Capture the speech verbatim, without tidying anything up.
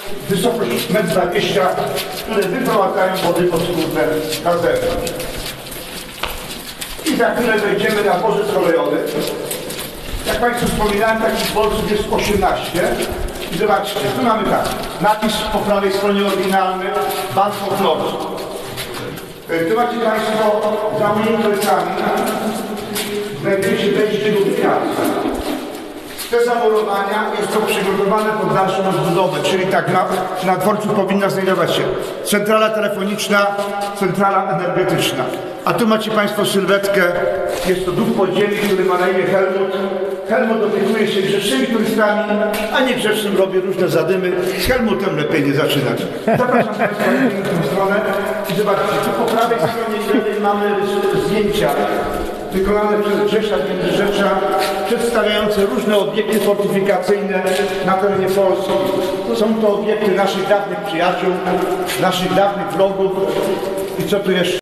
wysokość metr dwadzieścia, które wyprowadzają wody pod skórę na zewnątrz. I za chwilę wejdziemy na dworzec kolejowy. Jak Państwu wspominałem, takich dworców jest osiemnaście. I zobaczcie, tu mamy tak, napis po prawej stronie oryginalny, bank folkloru. Tu macie Państwo za moimi plecami, znajduje się wejście do gwiazd. Te zamurowania jest to przygotowane pod dalszą rozbudowę, czyli tak na, na dworcu powinna znajdować się centrala telefoniczna, centrala energetyczna. A tu macie Państwo sylwetkę, jest to duch podziemi, który ma na imię Helmut. Helmut opiekuje się grzecznymi turystami, a niegrzecznym robi różne zadymy. Z Helmutem lepiej nie zaczynać. Zapraszam Państwa na tę stronę i zobaczcie, tu po prawej stronie mamy zdjęcia wykonane przez Grzesza Międzyrzecza, przedstawiające różne obiekty fortyfikacyjne na terenie Polski. Są to obiekty naszych dawnych przyjaciół, naszych dawnych wrogów. I co tu jeszcze?